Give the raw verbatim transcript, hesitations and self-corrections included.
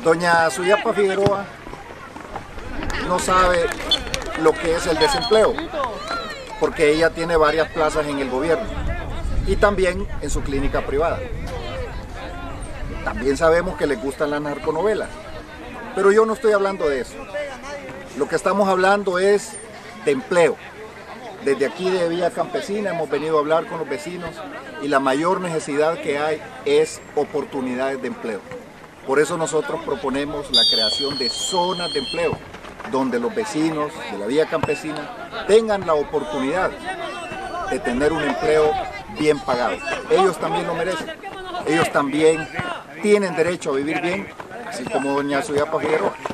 Doña Suyapa Figueroa no sabe lo que es el desempleo, porque ella tiene varias plazas en el gobierno y también en su clínica privada. También sabemos que les gustan las narconovelas, pero yo no estoy hablando de eso. Lo que estamos hablando es de empleo. Desde aquí de Villa Campesina hemos venido a hablar con los vecinos y la mayor necesidad que hay es oportunidades de empleo. Por eso nosotros proponemos la creación de zonas de empleo, donde los vecinos de la Villa Campesina tengan la oportunidad de tener un empleo bien pagado. Ellos también lo merecen. Ellos también tienen derecho a vivir bien, así como doña Suyapa Figueroa.